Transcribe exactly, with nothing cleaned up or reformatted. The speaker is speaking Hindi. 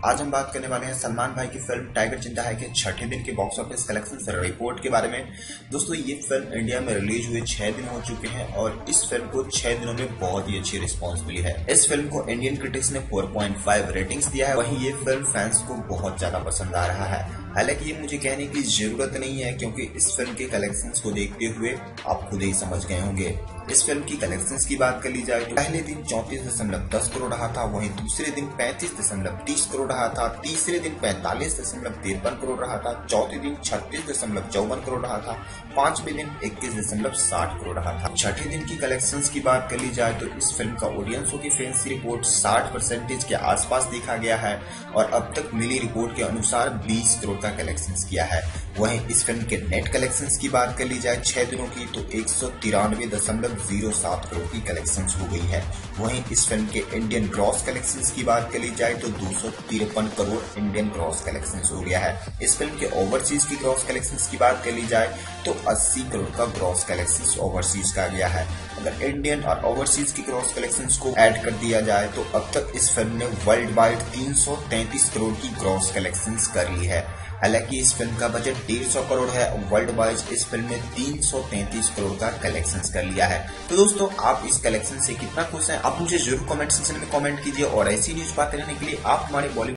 आज हम बात करने वाले हैं सलमान भाई की फिल्म टाइगर जिंदा है के छठे दिन के बॉक्स ऑफिस कलेक्शन रिपोर्ट के बारे में। दोस्तों ये फिल्म इंडिया में रिलीज हुए छह दिन हो चुके हैं और इस फिल्म को छह दिनों में बहुत ही अच्छी रिस्पांस मिली है। इस फिल्म को इंडियन क्रिटिक्स ने चार पॉइंट पाँच रेटिंग्स दिया है, वहीं ये फिल्म फैंस को बहुत ज्यादा पसंद आ रहा है। हालांकि ये मुझे कहने की जरूरत नहीं है क्योंकि इस फिल्म के कलेक्शंस को देखते हुए आप खुद ही समझ गए होंगे। इस फिल्म की कलेक्शंस की बात कर ली जाए तो पहले दिन चौंतीस दशमलव दस करोड़ रहा था, वहीं दूसरे दिन पैंतीस दशमलव तीस करोड़ रहा था, तीसरे दिन पैंतालीस दशमलव तिरपन करोड़ रहा था, चौथे दिन छत्तीस दशमलव चौवन करोड़ रहा था, पांचवें दिन इक्कीस दशमलव साठ करोड़ रहा था। छठे दिन की कलेक्शंस की बात कर ली जाए तो इस फिल्म का ऑडियंसों की फैंसी रिपोर्ट साठ परसेंटेज के आसपास देखा गया है और अब तक मिली रिपोर्ट के अनुसार बीस करोड़ का कलेक्शंस किया है। वहीं इस फिल्म के नेट कलेक्शंस की बात कर ली जाए छह दिनों की तो एक सौ तिरानवे दशमलव जीरो सात करोड़ की कलेक्शंस हो गई है। वहीं इस फिल्म के इंडियन ग्रॉस कलेक्शंस की बात कर ली जाए तो दो सौ तिरपन करोड़ इंडियन ग्रॉस कलेक्शंस हो गया है। इस फिल्म के ओवरसीज की ग्रॉस कलेक्शंस की बात कर ली जाए तो अस्सी करोड़ का ग्रॉस कलेक्शंस ओवरसीज का गया है। अगर इंडियन और ओवरसीज की ग्रॉस कलेक्शंस को ऐड कर दिया जाए तो अब तक इस फिल्म ने वर्ल्ड वाइड तीन सौ तैंतीस करोड़ की ग्रॉस कलेक्शंस कर ली है। हालांकि इस फिल्म का बजट डेढ़ सौ करोड़ है, वर्ल्ड वाइज इस फिल्म ने तीन सौ तैंतीस करोड़ का कलेक्शंस कर लिया है। तो दोस्तों आप इस कलेक्शन से कितना खुश हैं, आप मुझे जरूर कमेंट सेक्शन में कमेंट कीजिए और ऐसी न्यूज बातें रहने के लिए आप हमारे बॉलीवुड